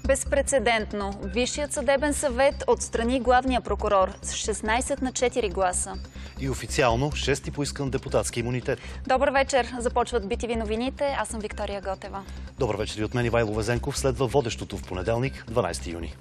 Безпрецедентно. Висшият съдебен съвет отстрани главния прокурор с 16 на 4 гласа. И официално 6 поискан депутатски имунитет. Добър вечер. Започват BTV новините. Аз съм Виктория Готева. Добър вечер и от мен Ивайло Везенков. Следва водещото в понеделник, 12 юни.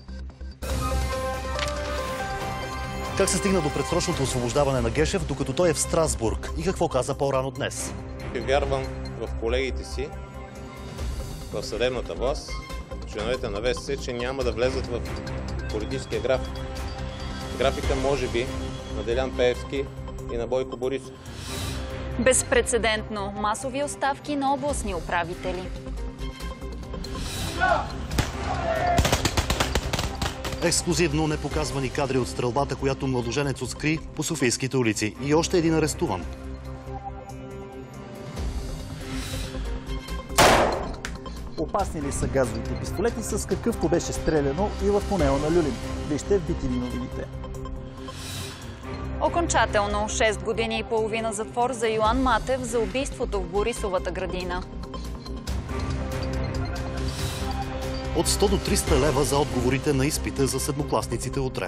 Как се стигна до предсрочното освобождаване на Гешев, докато той е в Страсбург? И какво каза по-рано днес? Вярвам в колегите си, в съдебната власт, членовете на ВСС, че няма да влезат в политическия график. Графика може би на Делян Пеевски и на Бойко Борисов. Безпрецедентно. Масови оставки на областни управители. Ексклузивно непоказвани кадри от стрелбата, която младоженец откри по софийските улици. И още един арестуван. Опасни ли са газовите пистолети, с какъвто беше стреляно и в тунела на Люлин? Вижте в BTV новините. Окончателно 6 години и половина затвор за Йоан Матев за убийството в Борисовата градина. От 100 до 300 лева за отговорите на изпита за седмокласниците утре.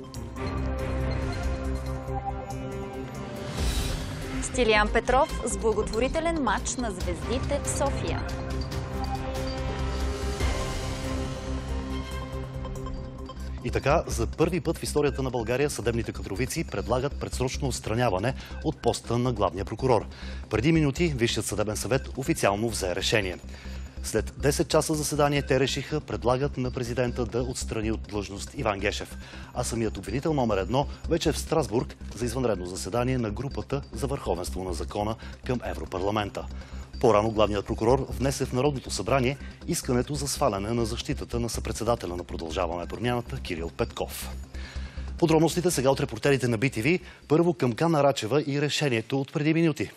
Стилиян Петров с благотворителен матч на звездите в София. И така, за първи път в историята на България съдебните кадровици предлагат предсрочно отстраняване от поста на главния прокурор. Преди минути Висшият съдебен съвет официално взе решение. След 10 часа заседание те решиха, предлагат на президента да отстрани от длъжност Иван Гешев. А самият обвинител номер 1 вече е в Страсбург за извънредно заседание на групата за върховенство на закона към Европарламента. По-рано главният прокурор внесе в Народното събрание искането за сваляне на защитата на съпредседателя на Продължаваме промяната Кирил Петков. Подробностите сега от репортерите на BTV. Първо към Кана Рачева и решението от преди минути.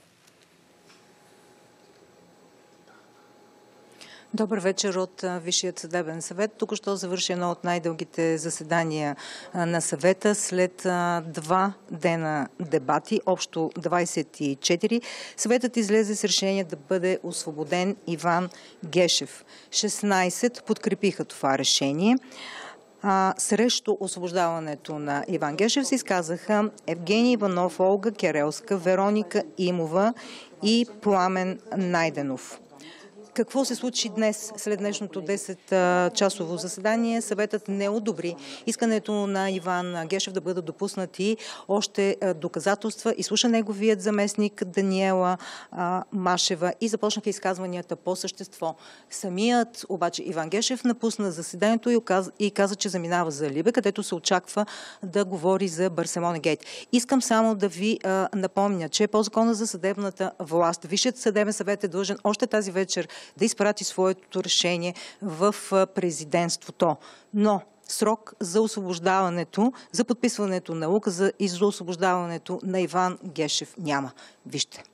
Добър вечер от Висшият съдебен съвет. Току-що завърши едно от най-дългите заседания на съвета след 2 дена дебати, общо 24. Съветът излезе с решение да бъде освободен Иван Гешев. 16 подкрепиха това решение. Срещу освобождаването на Иван Гешев се изказаха Евгений Иванов, Олга Керелска, Вероника Имова и Пламен Найденов. Какво се случи днес, след днешното 10-часово заседание? Съветът не одобри искането на Иван Гешев да бъдат допуснати още доказателства. Изслуша неговият заместник Даниела Машева и започнаха изказванията по същество. Самият обаче Иван Гешев напусна заседанието и каза, че заминава за Либе, където се очаква да говори за Барселона Гейт. Искам само да ви напомня, че по закона за съдебната власт Висшият съдебен съвет е длъжен още тази вечер да изпрати своето решение в президентството. Но срок за освобождаването, за подписването на указа и за освобождаването на Иван Гешев няма. Вижте.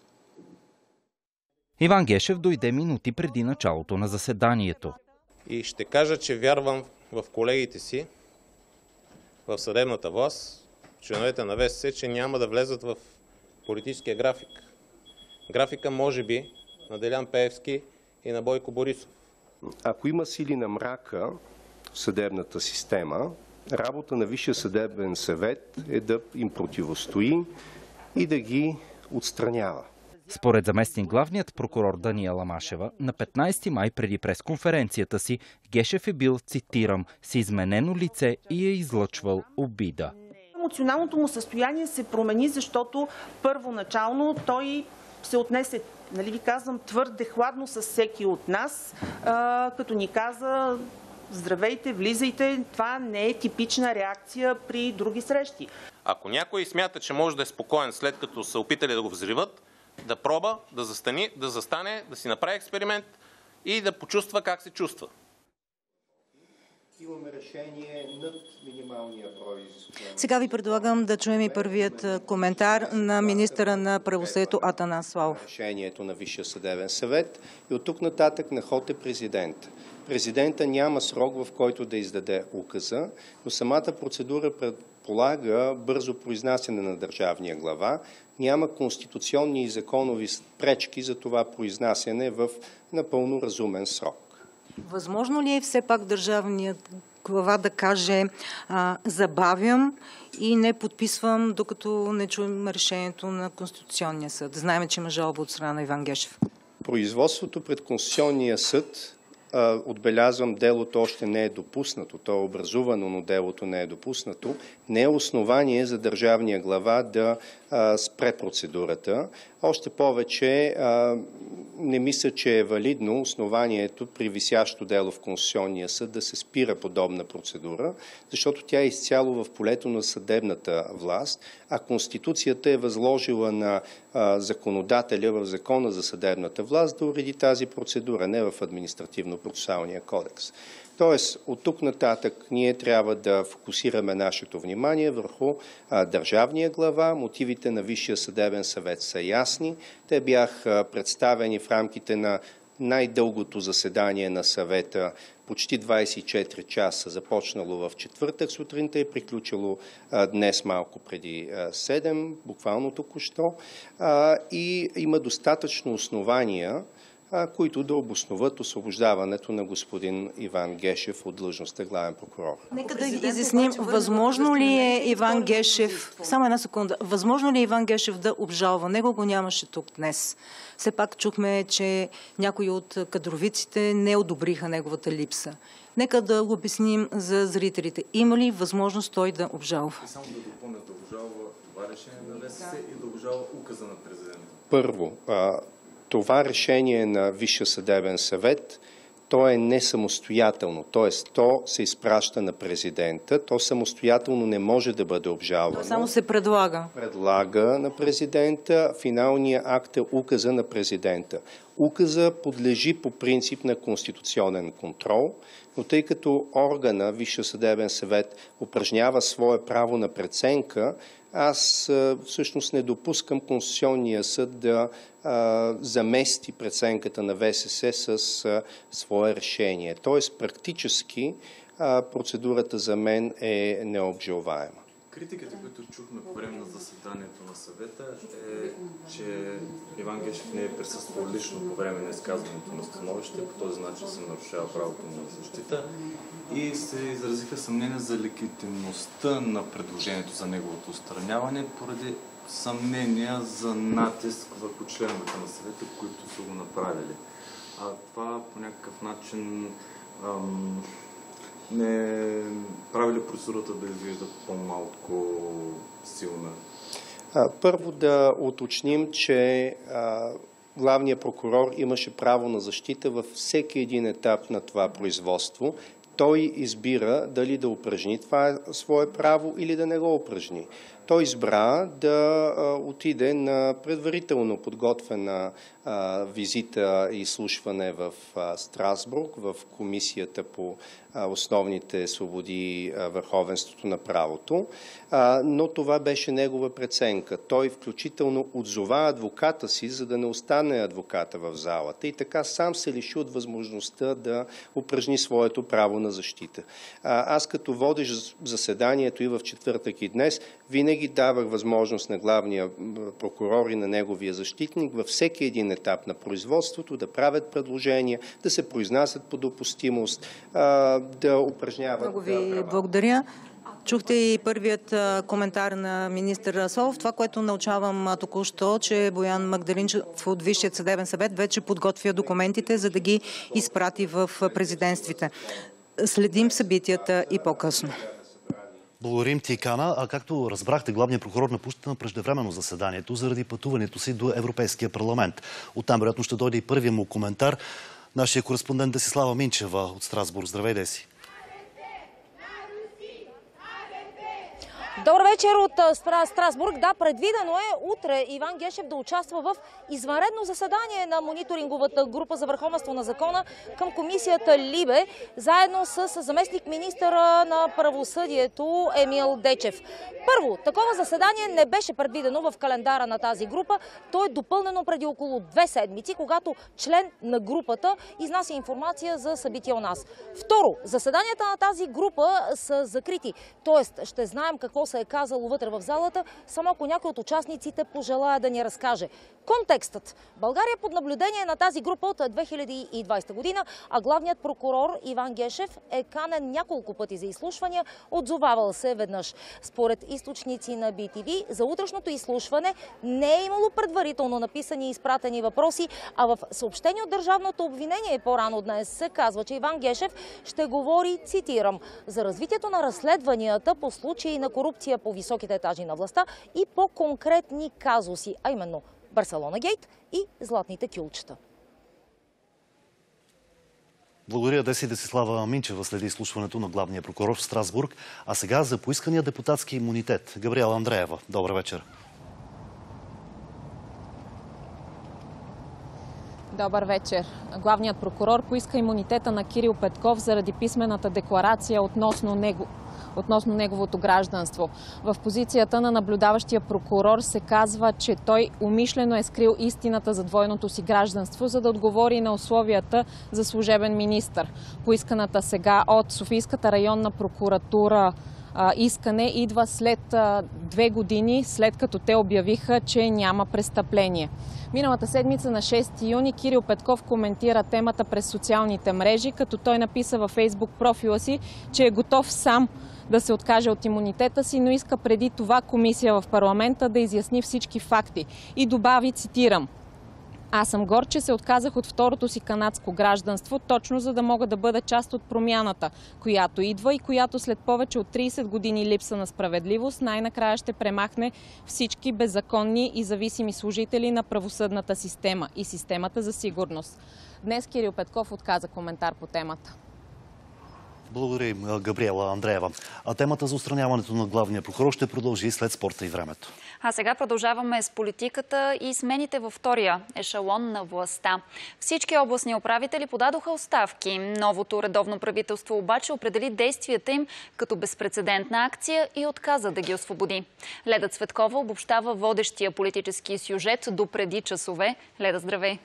Иван Гешев дойде минути преди началото на заседанието. И ще кажа, че вярвам в колегите си, в съдебната власт, членовете на ВСС, че няма да влезат в политическия график. Графика може би на Делян Пеевски и на Бойко Борисов. Ако има сили на мрака в съдебната система, работа на Висшия съдебен съвет е да им противостои и да ги отстранява. Според заместник главният прокурор Даниела Машева, на 15 май преди пресконференцията си Гешев е бил, цитирам, с изменено лице и е излъчвал обида. Емоционалното му състояние се промени, защото първоначално той се отнесе, нали ви казвам, твърде хладно с всеки от нас, като ни каза: здравейте, влизайте. Това не е типична реакция при други срещи. Ако някой смята, че може да е спокоен след като са опитали да го взриват, да пробва, да застане, да си направи експеримент и да почувства как се чувства. Имаме решение над минималния брой. Сега ви предлагам да чуем и първият коментар на министъра на правосъдието Атанас Славов. Решението на Висшия съдебен съвет и от тук нататък на ход е президент. Президента няма срок, в който да издаде указа, но самата процедура предполага бързо произнасяне на държавния глава. Няма конституционни и законови пречки за това произнасяне в напълно разумен срок. Възможно ли е все пак държавният глава да каже забавям и не подписвам, докато не чуем решението на Конституционния съд? Знаем, че има жалба от страна на Иван Гешев. Производството пред Конституционния съд, отбелязвам, делото още не е допуснато. То е образувано, но делото не е допуснато. Не е основание за държавния глава да спре процедурата. Още повече не мисля, че е валидно основанието при висящо дело в Конституционния съд да се спира подобна процедура, защото тя е изцяло в полето на съдебната власт, а Конституцията е възложила на законодателя в Закона за съдебната власт да уреди тази процедура, не в Административно-процесуалния кодекс. Тоест, от тук нататък ние трябва да фокусираме нашето внимание върху държавния глава. Мотивите на Висшия съдебен съвет са ясни. Те бяха представени в рамките на най-дългото заседание на съвета, почти 24 часа, започнало в четвъртък сутринта и приключило днес малко преди 7, буквално току-що. И има достатъчно основания, които да обосноват освобождаването на господин Иван Гешев от длъжността главен прокурор. Нека да изясним, възможно ли е Иван Гешев, само една секунда, възможно ли е Иван Гешев да обжалва? Него го нямаше тук днес. Все пак чухме, че някои от кадровиците не одобриха неговата липса. Нека да го обясним за зрителите. Има ли възможност той да обжалва? И само да допълня да обжалва това решение на ВСС и да обжалва указа на президента. Първо, това решение на Висшия съдебен съвет, то е не самостоятелно, т.е. то се изпраща на президента, то самостоятелно не може да бъде обжалвано. То само се предлага. Предлага на президента, финалният акт е указа на президента. Указа подлежи по принцип на конституционен контрол, но тъй като органа, Висшия съдебен съвет, упражнява свое право на преценка, аз всъщност не допускам Конституционния съд да замести преценката на ВСС с свое решение. Тоест, практически процедурата за мен е необжалваема. Критиката, които чухме по време на заседанието на съвета е, че Иван Гешев не е присъствал лично по време на изказването на становище, по този начин се нарушава правото му на защита и се изразиха съмнения за легитимността на предложението за неговото отстраняване поради съмнения за натиск върху членовете на съвета, които са го направили. А това по някакъв начин не прави ли процедурата да изглежда по-малко силна? Първо да уточним, че главният прокурор имаше право на защита във всеки един етап на това производство. Той избира дали да упражни това свое право или да не го упражни. Той избра да отиде на предварително подготвена визита и изслушване в Страсбург, в Комисията по основните свободи и върховенството на правото, но това беше негова преценка. Той включително отзова адвоката си, за да не остане адвоката в залата и така сам се лиши от възможността да упражни своето право на защита. Аз като водещ заседанието и в четвъртък и днес, винаги давах възможност на главния прокурор и на неговия защитник във всеки един етап на производството да правят предложения, да се произнасят по допустимост, да упражняват Много ви благодаря. Чухте и първият коментар на министър Солов. Това, което научавам току-що, че Боян Магдалинчев от Висшият съдебен съвет вече подготвя документите, за да ги изпрати в президентствите. Следим събитията и по-късно. Благодарим ти, Кана. А както разбрахте, главният прокурор напуща на преждевременно заседанието заради пътуването си до Европейския парламент. Оттам вероятно ще дойде и първият му коментар. Нашия кореспондент Десислава Минчева от Страсбург. Здравей, Деси! Добър вечер от Страсбург. Да, предвидено е утре Иван Гешев да участва в извънредно заседание на мониторинговата група за върховенство на закона към комисията Либе, заедно с заместник-министъра на правосъдието Емил Дечев. Първо, такова заседание не беше предвидено в календара на тази група. То е допълнено преди около 2 седмици, когато член на групата изнася информация за събития у нас. Второ, заседанията на тази група са закрити. Тоест, ще знаем какво се се е казало вътре в залата, само ако някой от участниците пожелая да ни разкаже. Контекстът. България е под наблюдение на тази група от 2020 година, а главният прокурор Иван Гешев е канен няколко пъти за изслушвания, отзовавал се веднъж. Според източници на BTV, за утрешното изслушване не е имало предварително написани и изпратени въпроси, а в съобщение от Държавното обвинение по-рано днес се казва, че Иван Гешев ще говори, цитирам, за развитието на разследванията по случаи на корупция по високите етажи на властта и по конкретни казуси, а именно Барселона Гейт и златните кюлчета. Благодаря, Десислава Минчева следи изслушването на главния прокурор в Страсбург. А сега за поискания депутатски имунитет. Габриела Андреева. Добър вечер. Добър вечер. Главният прокурор поиска имунитета на Кирил Петков заради писмената декларация относно неговото гражданство. В позицията на наблюдаващия прокурор се казва, че той умишлено е скрил истината за двойното си гражданство, за да отговори на условията за служебен министър. Поисканата сега от Софийската районна прокуратура искане идва след 2 години, след като те обявиха, че няма престъпление. Миналата седмица на 6 юни Кирил Петков коментира темата през социалните мрежи, като той написа във Фейсбук профила си, че е готов сам да се откаже от имунитета си, но иска преди това комисия в парламента да изясни всички факти. И добави, цитирам: "Аз съм горд, че се отказах от второто си канадско гражданство, точно за да мога да бъда част от промяната, която идва и която след повече от 30 години липса на справедливост най-накрая ще премахне всички беззаконни и зависими служители на правосъдната система и системата за сигурност." Днес Кирил Петков отказа коментар по темата. Благодаря, Габриела Андреева. А темата за отстраняването на главния прокурор ще продължи след спорта и времето. А сега продължаваме с политиката и смените във втория ешелон на властта. Всички областни управители подадоха оставки. Новото редовно правителство обаче определи действията им като безпрецедентна акция и отказа да ги освободи. Леда Цветкова обобщава водещия политически сюжет до преди часове. Леда, здравей!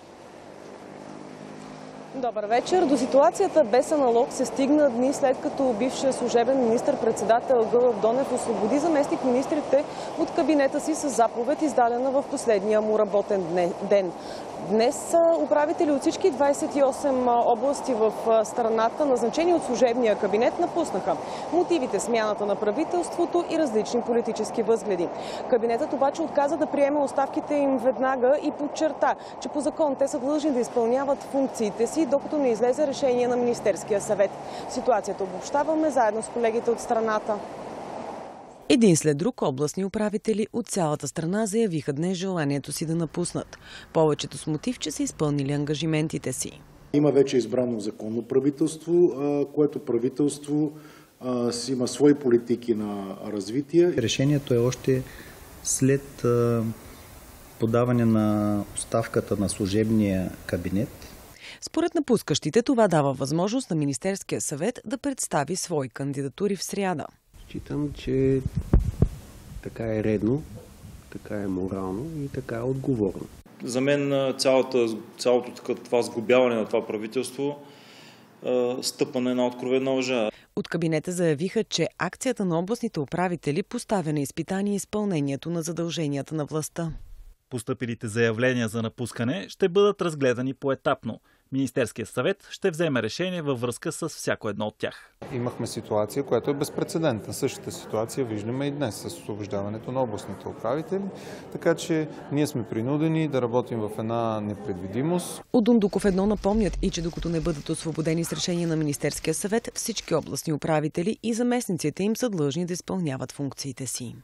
Добър вечер. До ситуацията без аналог се стигна дни след като бившия служебен министър-председател Гълъб Донев освободи заместник-министрите от кабинета си с заповед, издадена в последния му работен ден. Днес управители от всички 28 области в страната, назначени от служебния кабинет, напуснаха. Мотивите: смяната на правителството и различни политически възгледи. Кабинетът обаче отказа да приеме оставките им веднага и подчерта, че по закон те са длъжни да изпълняват функциите си, докато не излезе решение на Министерския съвет. Ситуацията обобщаваме заедно с колегите от страната. Един след друг областни управители от цялата страна заявиха днес желанието си да напуснат. Повечето с мотив, че са изпълнили ангажиментите си. Има вече избрано законно правителство, което правителство си има свои политики на развитие. Решението е още след подаване на оставката на служебния кабинет. Според напускащите, това дава възможност на Министерския съвет да представи свои кандидатури в сряда. Считам, че така е редно, така е морално и така е отговорно. За мен цялото това сглобяване на това правителство стъпа на една откровена лъжа. От кабинета заявиха, че акцията на областните управители поставя на изпитание изпълнението на задълженията на властта. Постъпилите заявления за напускане ще бъдат разгледани поетапно. Министерският съвет ще вземе решение във връзка с всяко едно от тях. Имахме ситуация, която е безпрецедентна. Същата ситуация виждаме и днес с освобождаването на областните управители. Така че ние сме принудени да работим в една непредвидимост. От Дундуков едно напомнят и че докато не бъдат освободени с решение на Министерския съвет, всички областни управители и заместниците им са длъжни да изпълняват функциите си.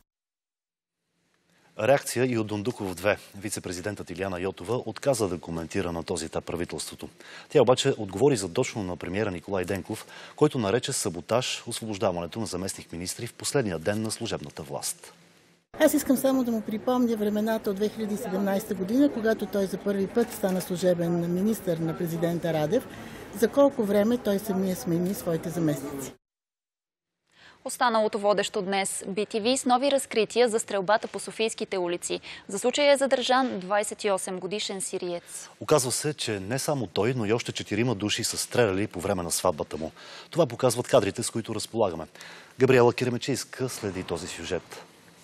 Реакция и от Дундуков 2. Вице-президентът Илияна Йотова отказа да коментира на този етап правителството. Тя обаче отговори задочно на премиера Николай Денков, който нарече саботаж освобождаването на заместник-министри в последния ден на служебната власт. Аз искам само да му припомня времената от 2017 година, когато той за първи път стана служебен министър на президента Радев, за колко време той самия смени своите заместници. Останалото водещо днес BTV с нови разкрития за стрелбата по софийските улици. За случая е задържан 28-годишен сириец. Оказва се, че не само той, но и още 4 души са стреляли по време на сватбата му. Това показват кадрите, с които разполагаме. Габриела Киремечийска следи този сюжет.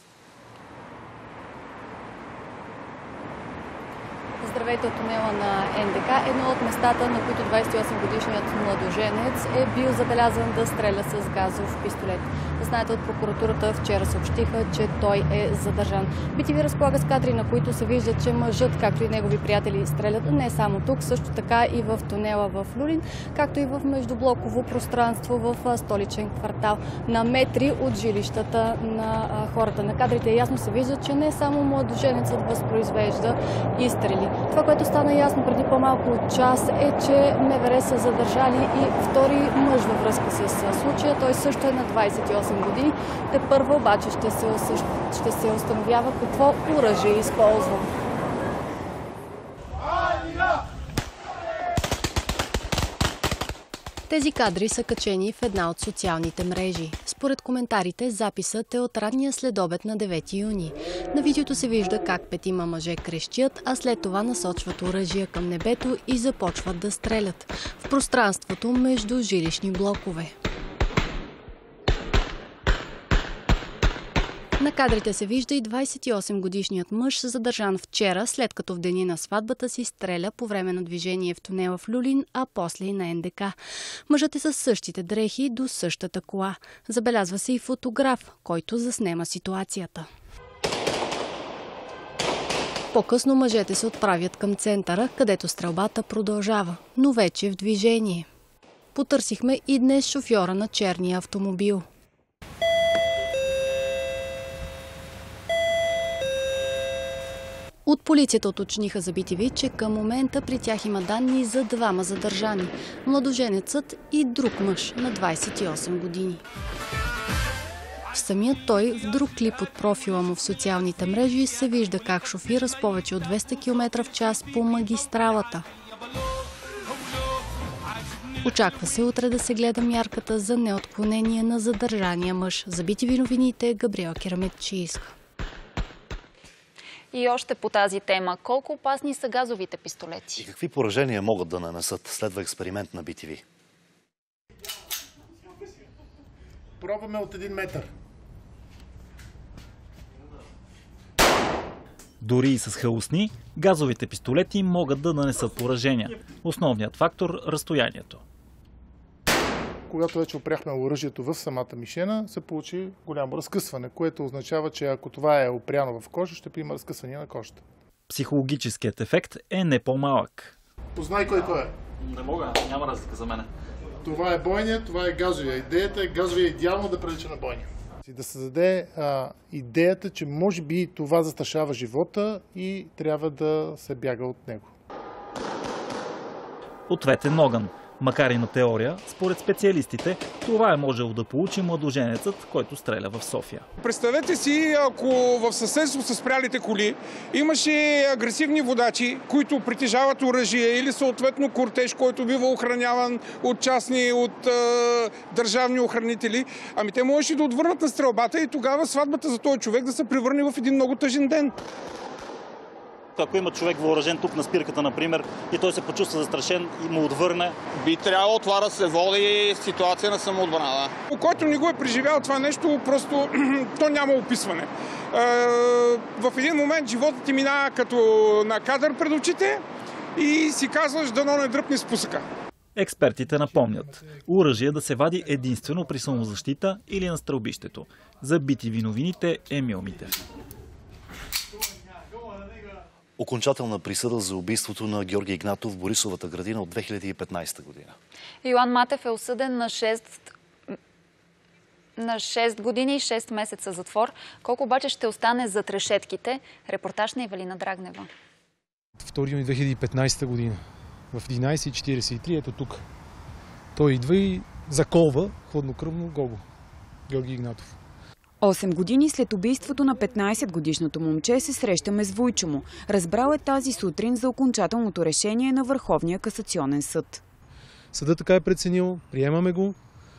Здравейте от тунела на НДК. Едно от местата, на които 28-годишният младоженец е бил забелязан да стреля с газов пистолет. Знаете, от прокуратурата вчера съобщиха, че той е задържан. BTV разполага с кадри, на които се вижда, че мъжът, както и негови приятели, стрелят не само тук, също така и в тунела в Люлин, както и в междублоково пространство в столичен квартал, на метри от жилищата на хората. На кадрите ясно се вижда, че не само младоженецът възпроизвежда изстрели. Това, което стана ясно преди по-малко от час, е, че МВР са задържали и втори мъж във връзка с случая. Той също е на 28 години. Тепърва обаче ще се установява какво оръжие е използвал. Тези кадри са качени в една от социалните мрежи. Според коментарите, записът е от ранния следобед на 9 юни. На видеото се вижда как 5 мъже крещят, а след това насочват оръжия към небето и започват да стрелят в пространството между жилищни блокове. На кадрите се вижда и 28-годишният мъж, задържан вчера, след като в деня на сватбата си стреля по време на движение в тунела в Люлин, а после и на НДК. Мъжът е със същите дрехи до същата кола. Забелязва се и фотограф, който заснема ситуацията. По-късно мъжете се отправят към центъра, където стрелбата продължава, но вече в движение. Потърсихме и днес шофьора на черния автомобил. От полицията уточниха за BTV, че към момента при тях има данни за 2 задържани – младоженецът и друг мъж на 28 години. Самият той в друг клип от профила му в социалните мрежи се вижда как шофира с повече от 200 км в час по магистралата. Очаква се утре да се гледа мярката за неотклонение на задържания мъж. За BTV новините Габриела Киремечийска. И още по тази тема. Колко опасни са газовите пистолети? И какви поражения могат да нанесат? Следва експеримент на BTV. Пробваме от 1 метър. Дори и с хаосни, газовите пистолети могат да нанесат поражения. Основният фактор – разстоянието. Когато вече опряхме оръжието в самата мишена, се получи голямо разкъсване, което означава, че ако това е опряно в кожа, ще има разкъсване на кожата. Психологическият ефект е не по-малък. Познай кой е. Не мога, няма разлика за мене. Това е бойния, това е газовия. Идеята е газовия идеално да прилича на бойния. Да се даде идеята, че може би това застрашава живота и трябва да се бяга от него. Ответен огън. Макар и на теория, според специалистите, това е можел да получи младоженецът, който стреля в София. Представете си, ако в съседство са спрялите коли, имаше агресивни водачи, които притежават оръжие или съответно кортеж, който бива охраняван от частни, от държавни охранители, ами те можеше да отвърнат на стрелбата и тогава сватбата за този човек да се превърне в един много тъжен ден. Ако има човек въоръжен тук на спирката, например, и той се почувства застрашен и му отвърне. Би трябвало това да се води ситуация на самоотбрана. Който не го е преживял това нещо, просто то няма описване. В един момент животът ти минава като на кадър пред очите и си казваш дано не дръпне спусъка. Експертите напомнят, оръжие да се вади единствено при самозащита или на стрелбището. За BTV новините Емил Митев. Окончателна присъда за убийството на Георги Игнатов в Борисовата градина от 2015 година. Йоан Матев е осъден на 6 години и 6 месеца затвор. Колко обаче ще остане зад решетките? Репортаж на Ивелина Драгнева. 2 юни 2015 година в 11:43 ето тук. Той идва и заколва хладнокръвно Гого. Георги Игнатов. 8 години след убийството на 15-годишното момче се срещаме с вуйчо му. Разбрал е тази сутрин за окончателното решение на Върховния касационен съд. Съдът така е преценил, приемаме го.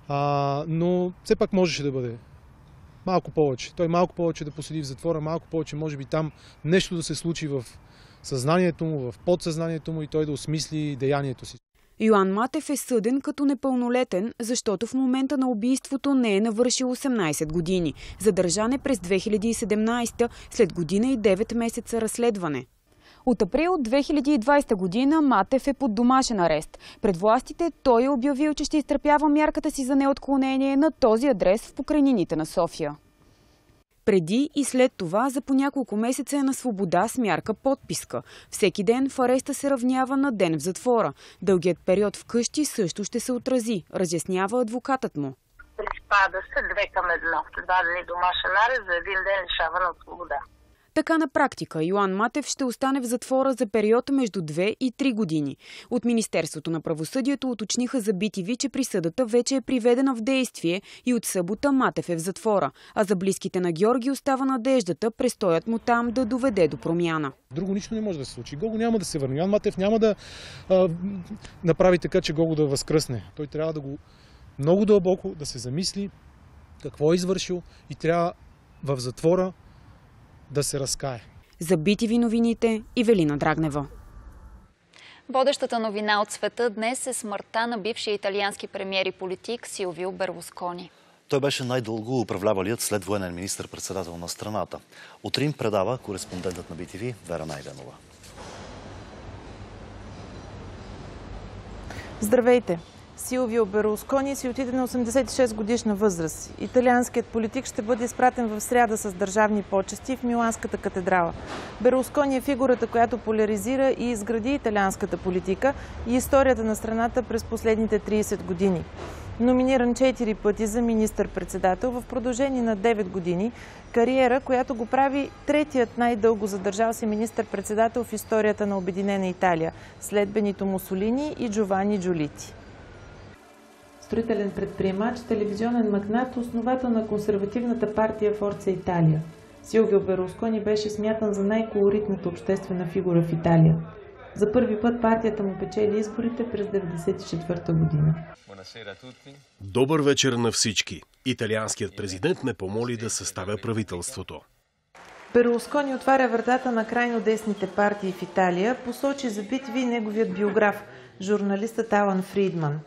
но все пак можеше да бъде малко повече. Той малко повече да поседи в затвора, малко повече може би там нещо да се случи в съзнанието му, в подсъзнанието му и той да осмисли деянието си. Йоан Матев е съден като непълнолетен, защото в момента на убийството не е навършил 18 години. Задържан е през 2017 след година и 9 месеца разследване. От април 2020 година Матев е под домашен арест. Пред властите той е обявил, че ще изтърпява мярката си за неотклонение на този адрес в покрайнините на София. Преди и след това за по няколко месеца е на свобода с мярка подписка. Всеки ден в ареста се равнява на ден в затвора. Дългият период вкъщи също ще се отрази, разяснява адвокатът му. Приспада се 2 към 1. 2 дни домашен арест за 1 ден лишаване от свобода. Така на практика Йоан Матев ще остане в затвора за период между 2 и 3 години. От Министерството на правосъдието уточниха за BTV, че присъдата вече е приведена в действие и от събота Матев е в затвора, а за близките на Георги остава надеждата престоят му там да доведе до промяна. Друго нищо не може да се случи. Гого няма да се върне. Йоан Матев няма да направи така, че Гого да възкръсне. Той трябва да го много дълбоко да се замисли какво е извършил и трябва в затвора да се разкае. За BTV новините Ивелина Драгнева. Водещата новина от света днес е смъртта на бившия италиански премиер и политик Силвио Берлускони. Той беше най-дълго управлявалият след военен министър-председател на страната. От Рим предава кореспондентът на BTV Вера Найденова. Здравейте! Силвио Берлускони си отиде на 86 годишна възраст. Италианският политик ще бъде изпратен в сряда с държавни почести в Миланската катедрала. Берлускони е фигурата, която поляризира и изгради италианската политика и историята на страната през последните 30 години. Номиниран 4 пъти за министър-председател в продължение на 9 години, кариера, която го прави третият най-дълго задържал се министър-председател в историята на Обединена Италия, след Бенито Мусолини и Джовани Джолити. Строителен предприемач, телевизионен магнат, основател на консервативната партия Форца Италия. Силвио Берлускони беше смятан за най-колоритната обществена фигура в Италия. За първи път партията му печели изборите през 1994 година. Добър вечер на всички. Италианският президент ме помоли да съставя правителството. Берлускони отваря вратата на крайно десните партии в Италия, посочи за BTV неговият биограф, журналистът Алан Фридман.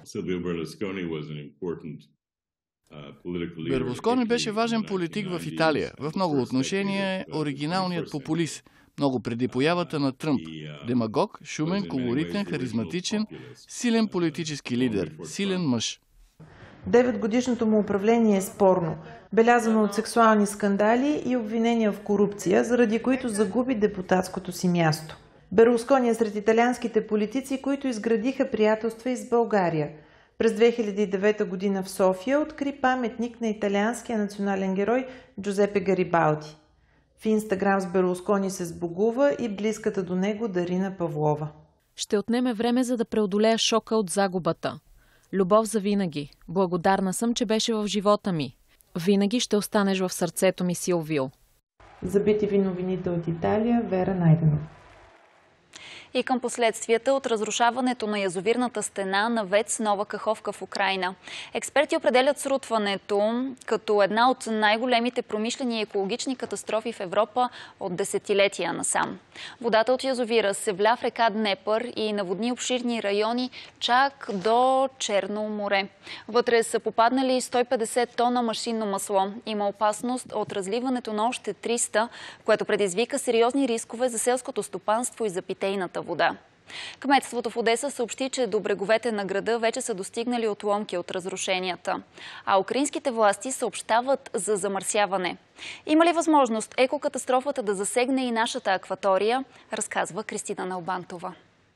Берлускони беше важен политик в Италия. В много отношения е оригиналният популист. Много преди появата на Тръмп. Демагог, шумен, колоритен, харизматичен, силен политически лидер, силен мъж. 9-годишното му управление е спорно, белязано от сексуални скандали и обвинения в корупция, заради които загуби депутатското си място. Берлускони е сред италианските политици, които изградиха приятелства и с България. През 2009 година в София откри паметник на италианския национален герой Джузепе Гарибалди. В Инстаграм с Берлускони се сбогува и близката до него Дарина Павлова. Ще отнеме време, за да преодолея шока от загубата. Любов за винаги. Благодарна съм, че беше в живота ми. Винаги ще останеш в сърцето ми, Силвио. За BTV новините от Италия, Вера Найденова. И към последствията от разрушаването на язовирната стена на ВЕЦ Нова Каховка в Украйна. Експерти определят срутването като една от най-големите промишлени и екологични катастрофи в Европа от десетилетия насам. Водата от язовира се вля в река Днепър и наводни обширни райони чак до Черно море. Вътре са попаднали 150 тона машинно масло. Има опасност от разливането на още 300, което предизвика сериозни рискове за селското стопанство и за питейната вода. Кметството в Одеса съобщи, че до бреговете на града вече са достигнали отломки от разрушенията. А украинските власти съобщават за замърсяване. Има ли възможност екокатастрофата да засегне и нашата акватория, разказва Кристина Налбантова.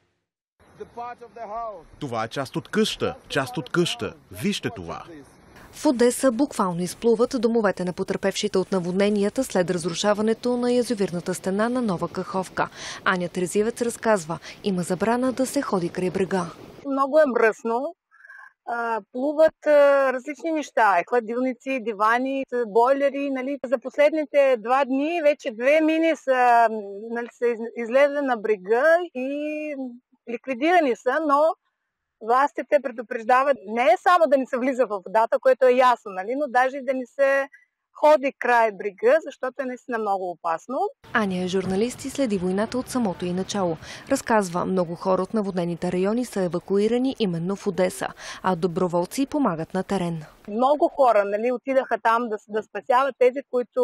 Това е част от къща, Вижте това. В Одеса буквално изплуват домовете на потърпевшите от наводненията след разрушаването на язовирната стена на Нова Каховка. Аня Терзиевец разказва, има забрана да се ходи край брега. Много е мръсно. Плуват различни неща. Хладилници, дивани, бойлери. Нали. За последните 2 дни вече 2 мини са, са излезли на брега и ликвидирани са, но властите предупреждават не само да не се влиза в водата, което е ясно, нали, но даже и да не се ходи край брега, защото е наистина много опасно. Аня е журналист и следи войната от самото и начало. Разказва, много хора от наводнените райони са евакуирани именно в Одеса, а доброволци помагат на терен. Много хора, нали, отидаха там да спасяват тези,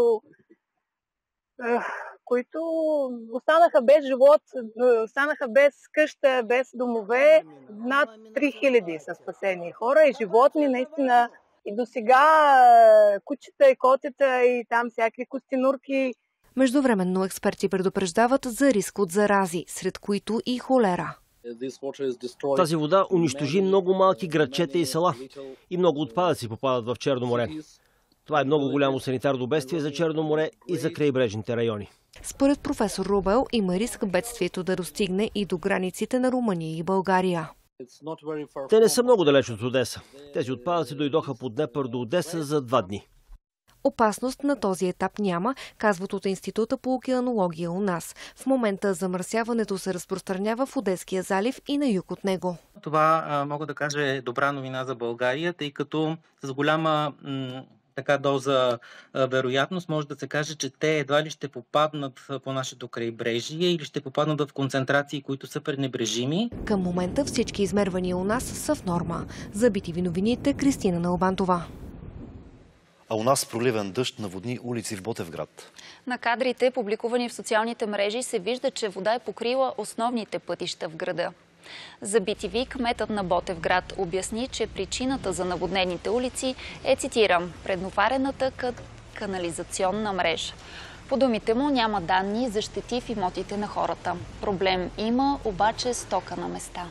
които останаха без живот, останаха без къща, без домове. Над 3000 са спасени хора и животни, наистина. И до сега кучета и котета и там всякакви костенурки. Междувременно експерти предупреждават за риск от зарази, сред които и холера. Тази вода унищожи много малки градчета и села и много отпадъци попадат в Черно море. Това е много голямо санитарно бедствие за Черно море и за крайбрежните райони. Според професор Рубел има риск бедствието да достигне и до границите на Румъния и България. Те не са много далеч от Одеса. Тези отпадъци дойдоха по Днепър до Одеса за 2 дни. Опасност на този етап няма, казват от Института по океанология у нас. В момента замърсяването се разпространява в Одеския залив и на юг от него. Това мога да кажа е добра новина за България, тъй като с голяма доза вероятност може да се каже, че те едва ли ще попаднат по нашето крайбрежие или ще попаднат в концентрации, които са пренебрежими. Към момента всички измервания у нас са в норма. За BTV новините Кристина Налбантова. А у нас проливен дъжд наводни улици в Ботевград. На кадрите, публикувани в социалните мрежи, се вижда, че вода е покрила основните пътища в града. За BTV кметът на Ботевград обясни, че причината за наводнените улици е, цитирам, предноварената канализационна мрежа. По думите му няма данни за щети в имотите на хората. Проблем има, обаче стока на места.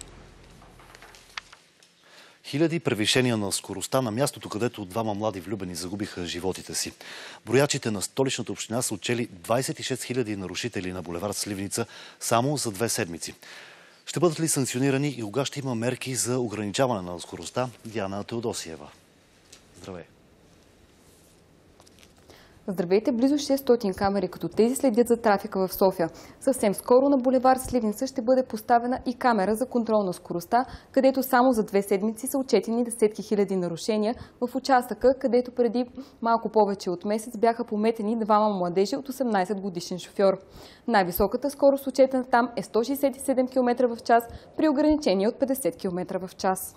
Хиляди превишения на скоростта на мястото, където двама млади влюбени загубиха животите си. Броячите на столичната община са отчели 26 000 нарушители на булевард Сливница само за 2 седмици. Ще бъдат ли санкционирани и кога ще има мерки за ограничаване на скоростта? Диана Теодосиева. Здравей! Здравейте! Близо 600 камери като тези следят за трафика в София. Съвсем скоро на булевард Сливница ще бъде поставена и камера за контрол на скоростта, където само за 2 седмици са отчетени десетки хиляди нарушения в участъка, където преди малко повече от месец бяха пометени 2 младежи от 18 годишен шофьор. Най-високата скорост отчетена там е 167 км в час при ограничение от 50 км в час.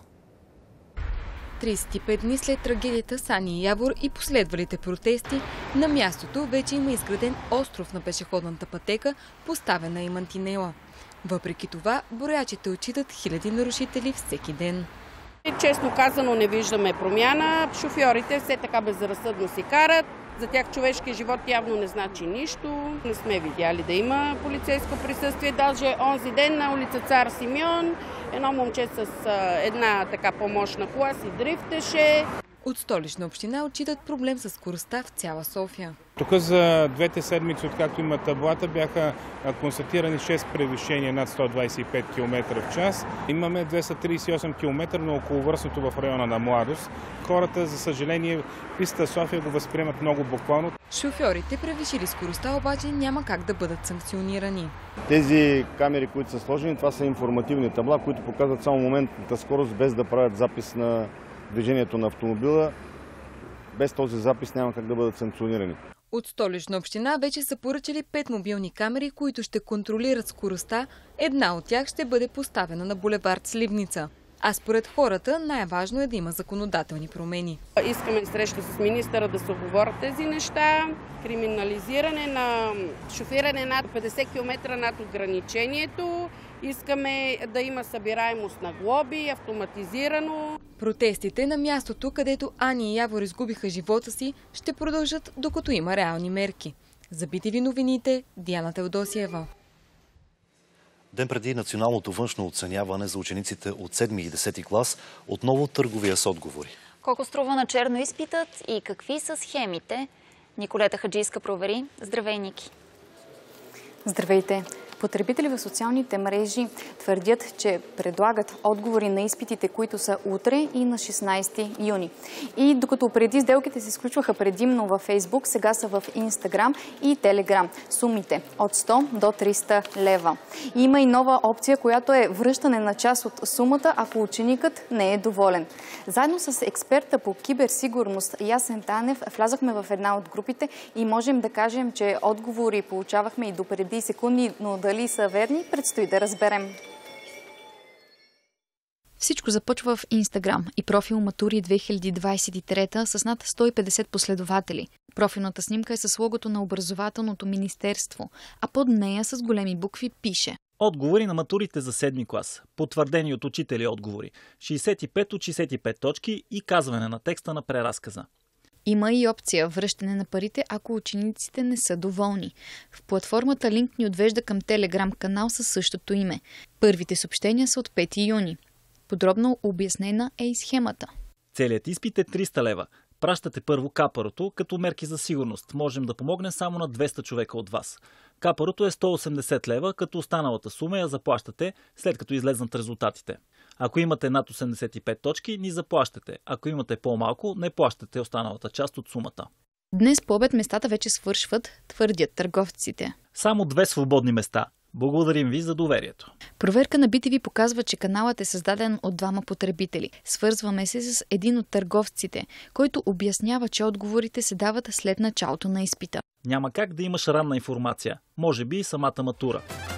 35 дни след трагедията с Ани Явор и последвалите протести, на мястото вече има изграден остров на пешеходната пътека, поставена и мантинела. Въпреки това, броячите отчитат хиляди нарушители всеки ден. Честно казано, не виждаме промяна. Шофьорите все така безразсъдно си карат. За тях човешкият живот явно не значи нищо. Не сме видяли да има полицейско присъствие. Даже онзи ден на улица Цар Симеон едно момче с една така по-мощна кола си дрифтеше. От Столична община отчитат проблем с скоростта в цяла София. Тук за 2 седмици, откакто има таблата, бяха констатирани 6 превишения над 125 км в час. Имаме 238 км на околовръстното в района на Младост. Хората, за съжаление, писта София го възприемат много буквално. Шофьорите превишили скоростта, обаче няма как да бъдат санкционирани. Тези камери, които са сложени, това са информативни табла, които показват само моментната скорост, без да правят запис на движението на автомобила. Без този запис няма как да бъдат санкционирани. От Столична община вече са поръчали 5 мобилни камери, които ще контролират скоростта. Една от тях ще бъде поставена на булевард Сливница. А според хората най-важно е да има законодателни промени. Искаме среща с министъра да се оговорят тези неща. Криминализиране на шофиране над 50 км над ограничението. Искаме да има събираемост на глоби, автоматизирано. Протестите на мястото, където Ани и Явор изгубиха живота си, ще продължат, докато има реални мерки. За BTV новините, Диана Теодосиева. Ден преди националното външно оценяване за учениците от 7 и 10 клас, отново търговия с отговори. Колко струва на черно изпитът и какви са схемите? Николета Хаджийска провери. Здравей, Ники! Здравейте! Потребители в социалните мрежи твърдят, че предлагат отговори на изпитите, които са утре и на 16 юни. И докато преди сделките се изключваха предимно във Фейсбук, сега са в Инстаграм и Телеграм. Сумите от 100 до 300 лева. Има и нова опция, която е връщане на част от сумата, ако ученикът не е доволен. Заедно с експерта по киберсигурност Ясен Танев влязахме в една от групите и можем да кажем, че отговори получавахме и до преди секунди, но дали са верни, предстои да разберем. Всичко започва в Инстаграм и профил Матури 2023 с над 150 последователи. Профилната снимка е с логото на Образователното министерство, а под нея с големи букви пише: Отговори на матурите за 7 клас. Потвърдени от учители отговори. 65 от 65 точки и казване на текста на преразказа. Има и опция връщане на парите, ако учениците не са доволни. В платформата линк ни отвежда към Телеграм канал със същото име. Първите съобщения са от 5 юни. Подробно обяснена е и схемата. Целият изпит е 300 лева. Пращате първо капарото, като мерки за сигурност. Можем да помогнем само на 200 човека от вас. Капарото е 180 лева, като останалата сума я заплащате, след като излезнат резултатите. Ако имате над 85 точки, ни заплащате. Ако имате по-малко, не плащате останалата част от сумата. Днес по обед местата вече свършват, твърдят търговците. Само 2 свободни места. Благодарим ви за доверието. Проверка на BTV показва, че каналът е създаден от 2 потребители. Свързваме се с един от търговците, който обяснява, че отговорите се дават след началото на изпита. Няма как да имаш ранна информация. Може би и самата матура.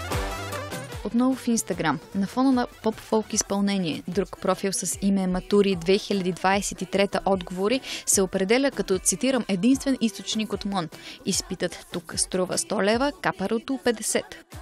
Отново в Инстаграм, на фона на поп-фолк изпълнение, друг профил с име Матури 2023 отговори се определя като, цитирам, единствен източник от МОН. Изпитът тук струва 100 лева, капарото 50.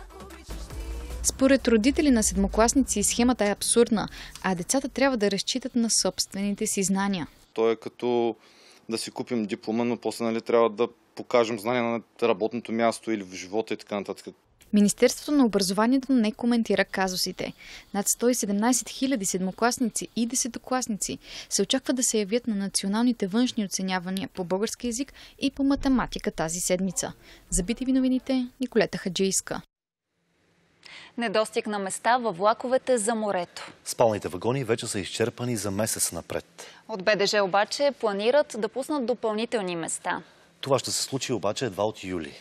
Според родители на седмокласници схемата е абсурдна, а децата трябва да разчитат на собствените си знания. То е като да си купим диплома, но после трябва да покажем знания на работното място или в живота и така нататък. Министерството на образованието не коментира казусите. Над 117 000 седмокласници и десетокласници се очаква да се явят на националните външни оценявания по български език и по математика тази седмица. За BTV новините, Николета Хаджийска. Недостиг на места във влаковете за морето. Спалните вагони вече са изчерпани за месец напред. От БДЖ обаче планират да пуснат допълнителни места. Това ще се случи обаче едва от юли.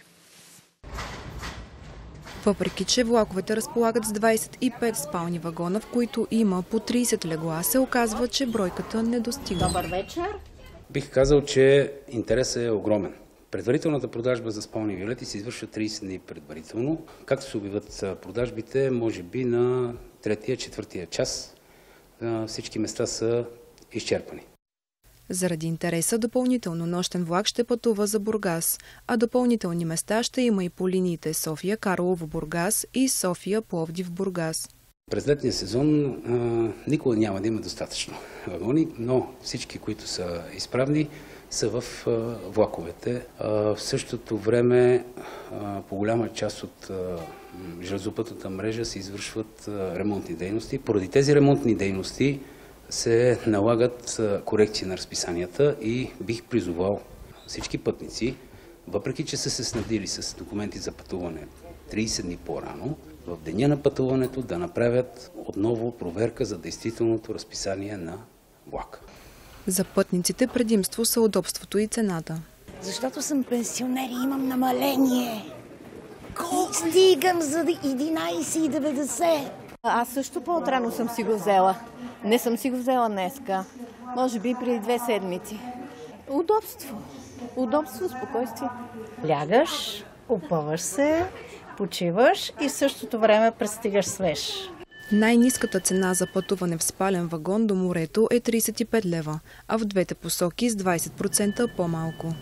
Въпреки че влаковете разполагат с 25 спални вагона, в които има по 30 легла, се оказва, че бройката не достига. Добър вечер! Бих казал, че интересът е огромен. Предварителната продажба за спални билети се извършва 30 дни предварително. Както се обявят продажбите, може би на 3-4 час всички места са изчерпани. Заради интереса, допълнително нощен влак ще пътува за Бургас, а допълнителни места ще има и по линиите София, Карлово, Бургас и София, Пловдив, Бургас. През летния сезон никога няма да има достатъчно вагони, но всички, които са изправни, са в влаковете. В същото време по голяма част от железопътната мрежа се извършват ремонтни дейности. Поради тези ремонтни дейности се налагат корекции на разписанията и бих призовал всички пътници, въпреки че са се снабдили с документи за пътуване 30 дни по-рано, в деня на пътуването да направят отново проверка за действителното разписание на влака. За пътниците предимство са удобството и цената. Защото съм пенсионер и имам намаление. Стигам за 11,90. Аз също по-отрано съм си го взела. Не съм си го взела днеска. Може би преди 2 седмици. Удобство. Удобство, спокойствие. Лягаш, опъваш се, почиваш и в същото време пристигаш свеж. Най-ниската цена за пътуване в спален вагон до морето е 35 лева, а в двете посоки с 20% по-малко.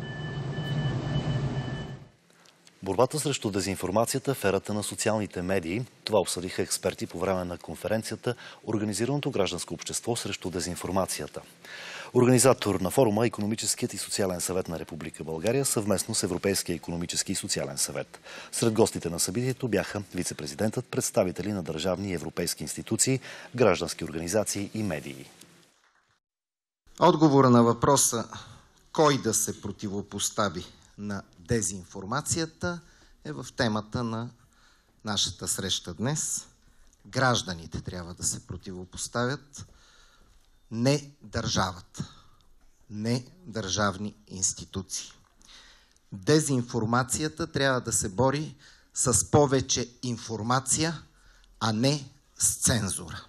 Борбата срещу дезинформацията в ерата на социалните медии. Това обсъдиха експерти по време на конференцията Организираното гражданско общество срещу дезинформацията. Организатор на форума Икономическият и социален съвет на Република България съвместно с Европейския икономически и социален съвет. Сред гостите на събитието бяха вице-президентът, представители на държавни и европейски институции, граждански организации и медии. Отговора на въпроса кой да се противопостави на дезинформацията е в темата на нашата среща днес. Гражданите трябва да се противопоставят, не държавата, не държавни институции. Дезинформацията трябва да се бори с повече информация, а не с цензура.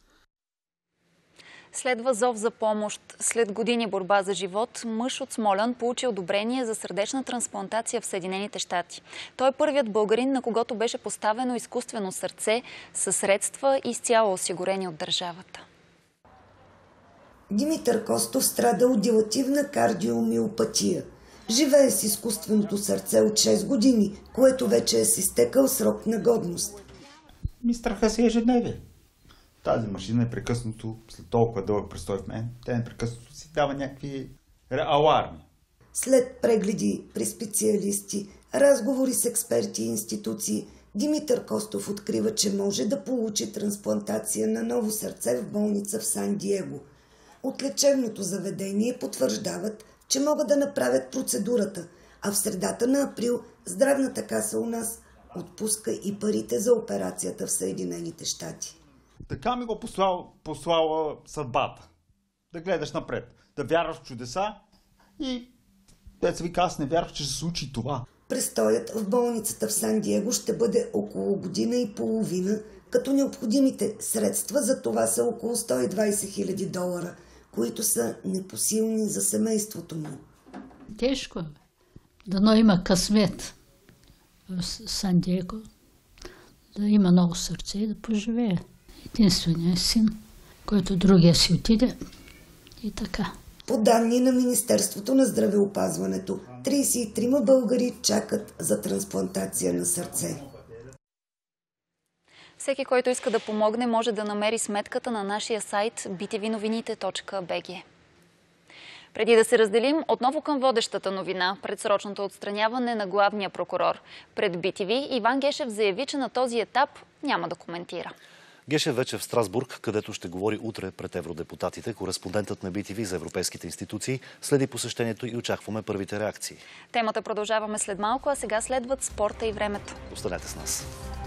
Следва зов за помощ. След години борба за живот, мъж от Смолян получи одобрение за сърдечна трансплантация в Съединените щати. Той е първият българин, на когото беше поставено изкуствено сърце със средства изцяло осигурени от държавата. Димитър Костов страда от дилативна кардиомиопатия. Живее с изкуственото сърце от 6 години, което вече е с изтекал срок на годност. Страха си ежедневие. Тази машина непрекъснато, след толкова дълъг престой в мен, тя непрекъснато си дава някакви аларми. След прегледи при специалисти, разговори с експерти и институции, Димитър Костов открива, че може да получи трансплантация на ново сърце в болница в Сан-Диего. От лечебното заведение потвърждават, че могат да направят процедурата, а в средата на април здравната каса у нас отпуска и парите за операцията в Съединените щати. Така ми го послала съдбата. Да гледаш напред, да вярваш в чудеса и деца вика, аз не вярвах, че се случи това. Престоят в болницата в Сан-Диего ще бъде около година и половина, като необходимите средства за това са около $120 000, които са непосилни за семейството му. Тежко е. Дано има късмет в Сан-Диего, да има много сърце и да поживее. Единственият син, който другия си отиде и така. По данни на Министерството на здравеопазването, 33 българи чакат за трансплантация на сърце. Всеки, който иска да помогне, може да намери сметката на нашия сайт btvnovinite.bg. Преди да се разделим, отново към водещата новина – предсрочното отстраняване на главния прокурор. Пред BTV Иван Гешев заяви, че на този етап няма да коментира. Гешев вече в Страсбург, където ще говори утре пред евродепутатите. Кореспондентът на BTV за европейските институции следи посещението и очакваме първите реакции. Темата продължаваме след малко, а сега следват спорта и времето. Останете с нас.